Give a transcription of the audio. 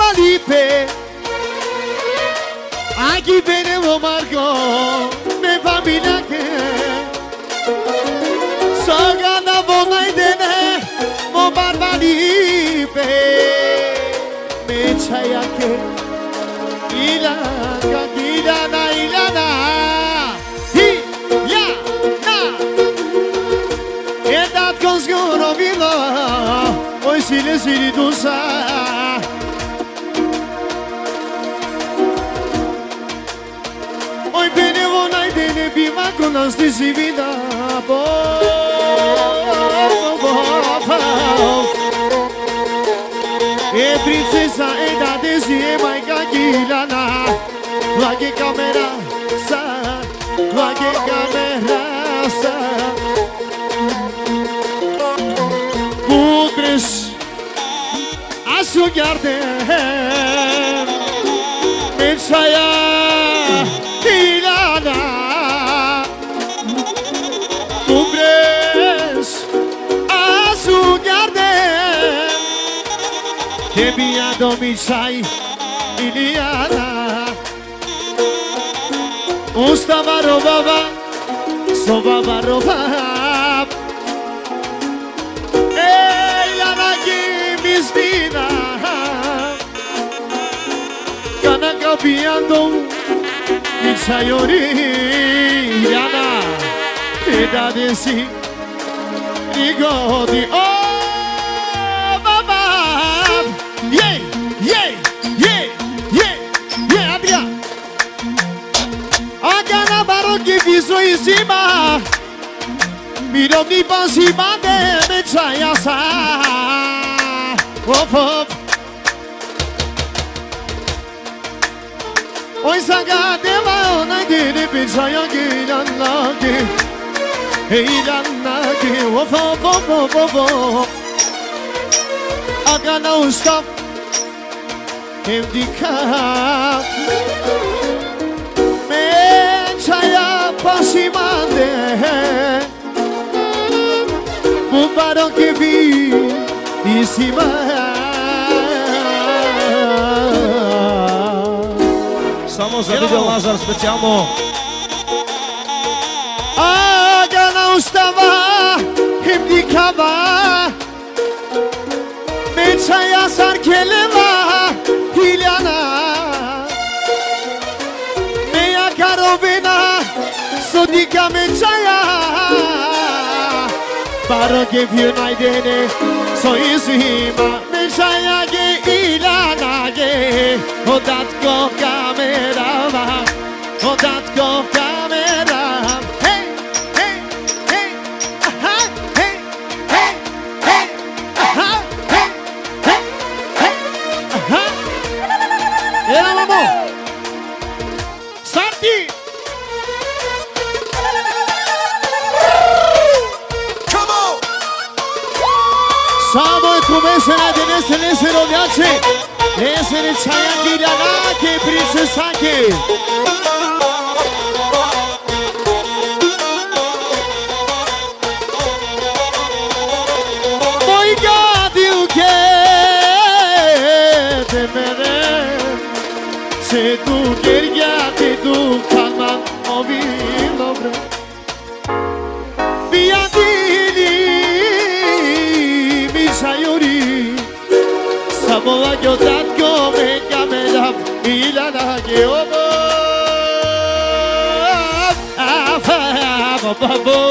valipe Aquí tenemos Marco Me familia que Sogana bona idene Mo barbalipe Me chaya que Ilana Ilana Hi ya na Edat konskuro vino Oj sili dusa Oj bene vonaj dene bima ko nas ti si vida E princesa e da desi e mai gilana Lage kamera sa Lage kamera sa Budres Asu gardem Mensaya Ilana Budres Asu gardem Tebia domisai Iliana Ustava robava Sobava robava Ilana Mistina Cana capiando Misayori Ilana Eda de si Rigodi Oh baba Yeah Yeah Yeah Yeah Yeah Adria Agana baroque viso em cima Miro mi pancima de me chaya sa Hop hop Oi saga de la ona de me chaya gilana ke Gilana ke hop hop hop hop hop Agana usta Evdika Me chaya pancima de Bumbaron que vi em cima Само за Видео Лазар специално Ага não estava Himdikava Mechaya sarkeleva Hilyana Meya karovena Sodika mechaya Baro que viu na idene So izima Mechaya ge ilana ge Odatko kamera Odatko kamera Hey, hey, hey Aha, hey, hey, hey Aha, hey, hey, hey Aha Era mamão Santi Samo começa a denese nesse rodeace Nesse chaya gilana que princesa que Moi gadio que te mere Se tu gergate tu kalman ovi dobre Biadili Sayuri Samoa yotatko me kamelap Ilana geobo Afam